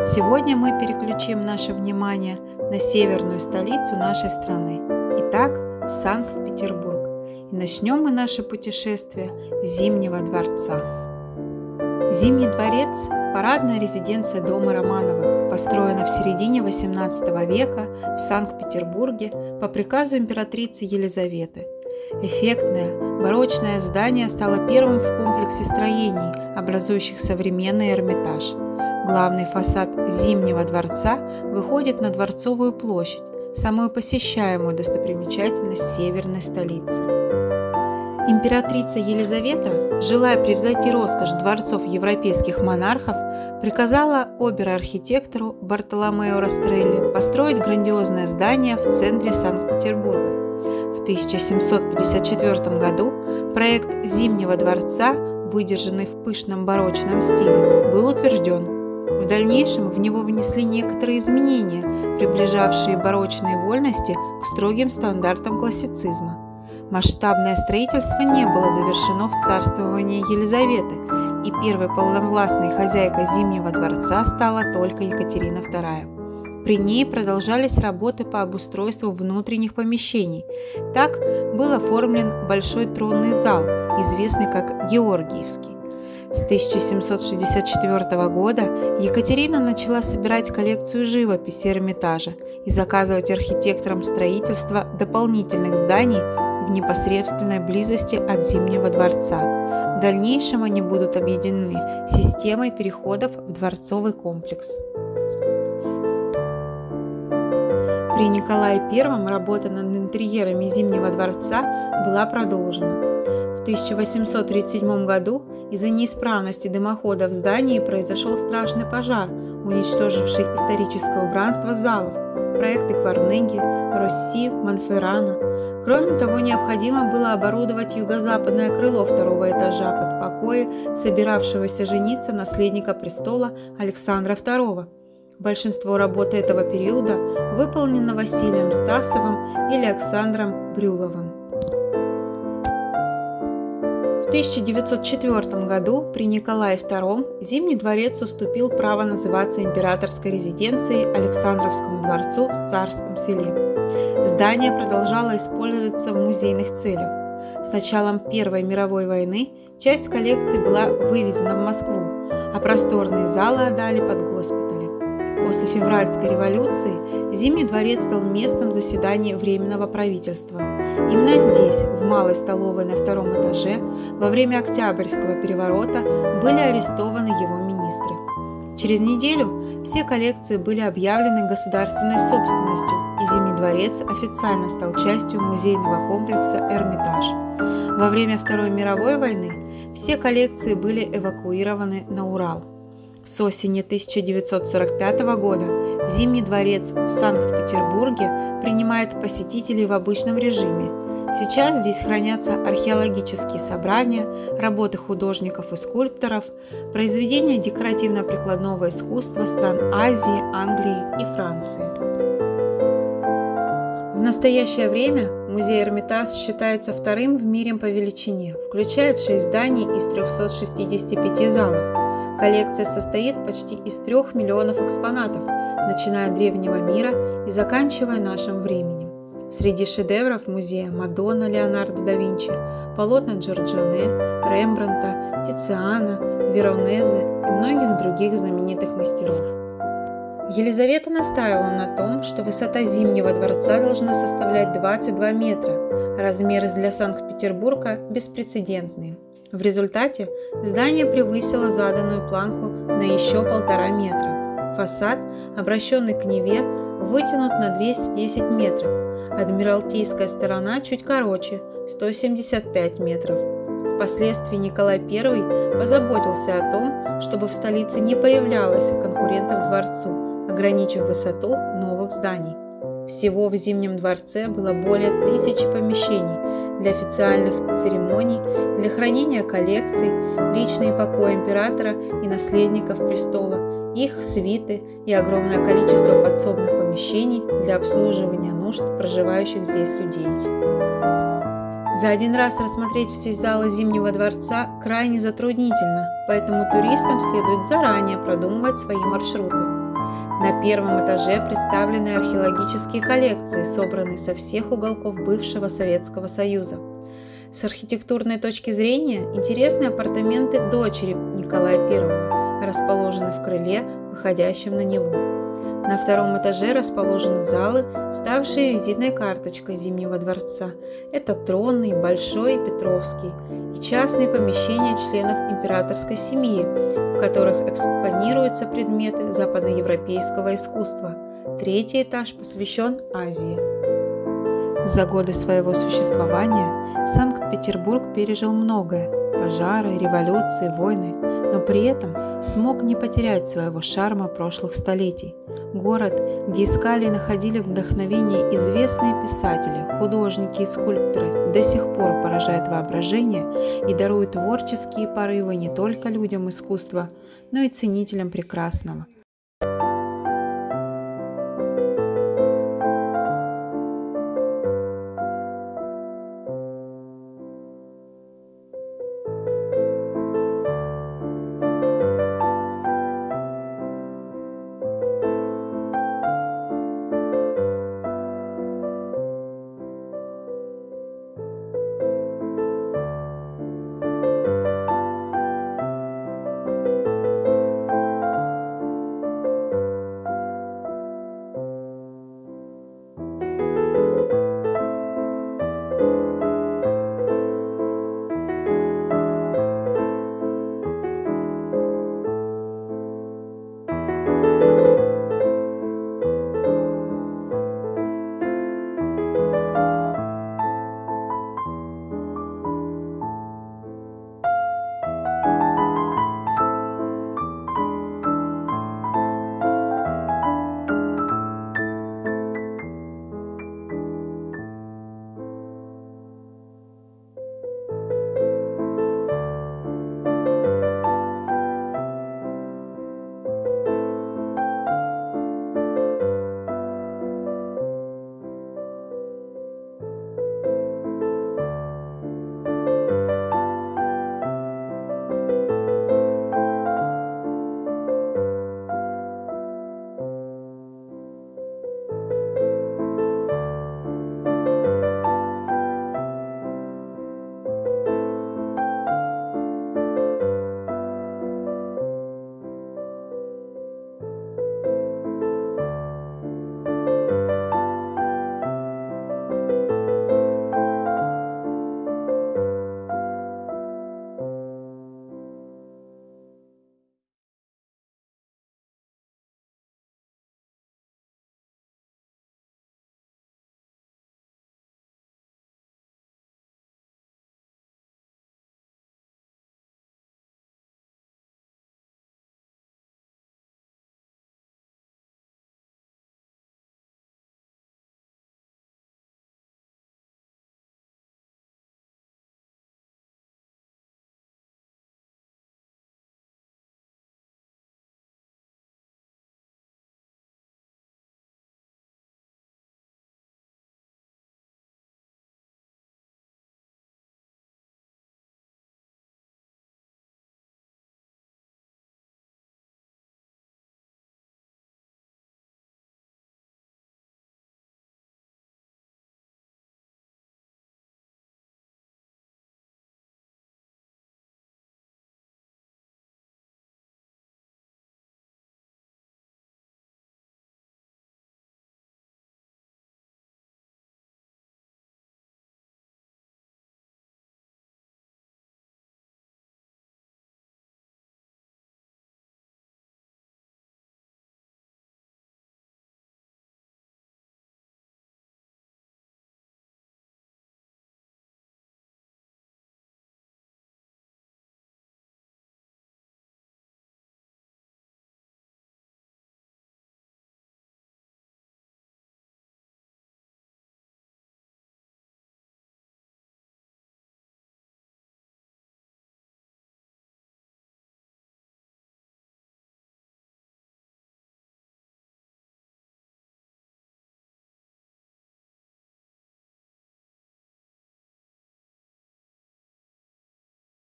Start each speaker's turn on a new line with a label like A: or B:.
A: Сегодня мы переключим наше внимание на северную столицу нашей страны. Итак, Санкт-Петербург. И начнем мы наше путешествие с Зимнего дворца. Зимний дворец – парадная резиденция дома Романовых, построена в середине XVIII века в Санкт-Петербурге по приказу императрицы Елизаветы. Эффектное, барочное здание стало первым в комплексе строений, образующих современный Эрмитаж. Главный фасад Зимнего дворца выходит на Дворцовую площадь, самую посещаемую достопримечательность северной столицы. Императрица Елизавета, желая превзойти роскошь дворцов европейских монархов, приказала обер-архитектору Бартоломео Растрелли построить грандиозное здание в центре Санкт-Петербурга. В 1754 году проект Зимнего дворца, выдержанный в пышном барочном стиле, был утвержден. В дальнейшем в него внесли некоторые изменения, приближавшие барочные вольности к строгим стандартам классицизма. Масштабное строительство не было завершено в царствовании Елизаветы, и первой полновластной хозяйкой Зимнего дворца стала только Екатерина II. При ней продолжались работы по обустройству внутренних помещений. Так был оформлен большой тронный зал, известный как Георгиевский. С 1764 года Екатерина начала собирать коллекцию живописи Эрмитажа и заказывать архитекторам строительство дополнительных зданий в непосредственной близости от Зимнего дворца. В дальнейшем они будут объединены системой переходов в дворцовый комплекс. При Николае I работа над интерьерами Зимнего дворца была продолжена. В 1837 году из-за неисправности дымохода в здании произошел страшный пожар, уничтоживший историческое убранство залов, проекты Кварнеги, Росси, Монферрана. Кроме того, необходимо было оборудовать юго-западное крыло второго этажа под покои собиравшегося жениться наследника престола Александра II. Большинство работ этого периода выполнено Василием Стасовым или Александром Брюловым. В 1904 году при Николае II Зимний дворец уступил право называться императорской резиденцией Александровскому дворцу в Царском Селе. Здание продолжало использоваться в музейных целях. С началом Первой мировой войны часть коллекции была вывезена в Москву, а просторные залы отдали под госпитали. После февральской революции Зимний дворец стал местом заседания Временного правительства. Именно здесь, в малой столовой на втором этаже, во время Октябрьского переворота были арестованы его министры. Через неделю все коллекции были объявлены государственной собственностью, и Зимний дворец официально стал частью музейного комплекса Эрмитаж. Во время Второй мировой войны все коллекции были эвакуированы на Урал. С осени 1945 года Зимний дворец в Санкт-Петербурге принимает посетителей в обычном режиме. Сейчас здесь хранятся археологические собрания, работы художников и скульпторов, произведения декоративно-прикладного искусства стран Азии, Англии и Франции. В настоящее время музей Эрмитаж считается вторым в мире по величине, включает 6 зданий из 365 залов. Коллекция состоит почти из 3 миллионов экспонатов, начиная от древнего мира и заканчивая нашим временем. Среди шедевров музея Мадонна Леонардо да Винчи, полотна Джорджоне, Рембрандта, Тициана, Веронезе и многих других знаменитых мастеров. Елизавета настаивала на том, что высота Зимнего дворца должна составлять 22 метра, размеры для Санкт-Петербурга беспрецедентные. В результате здание превысило заданную планку на еще 1,5 метра. Фасад, обращенный к Неве, вытянут на 210 метров. Адмиралтейская сторона чуть короче – 175 метров. Впоследствии Николай I позаботился о том, чтобы в столице не появлялось конкурентов дворцу, ограничив высоту новых зданий. Всего в Зимнем дворце было более 1000 помещений для официальных церемоний, для хранения коллекций, личные покои императора и наследников престола, их свиты и огромное количество подсобных помещений для обслуживания нужд проживающих здесь людей. За один раз рассмотреть все залы Зимнего дворца крайне затруднительно, поэтому туристам следует заранее продумывать свои маршруты. На первом этаже представлены археологические коллекции, собранные со всех уголков бывшего Советского Союза. С архитектурной точки зрения интересны апартаменты дочери Николая I, расположены в крыле, выходящем на Неву. На втором этаже расположены залы, ставшие визитной карточкой Зимнего дворца. Это тронный, большой и Петровский, и частные помещения членов императорской семьи, в которых экспонируются предметы западноевропейского искусства. Третий этаж посвящен Азии. За годы своего существования Санкт-Петербург пережил многое – пожары, революции, войны, но при этом смог не потерять своего шарма прошлых столетий. Город, где искали и находили вдохновение известные писатели, художники и скульпторы, до сих пор поражает воображение и дарует творческие порывы не только людям искусства, но и ценителям прекрасного.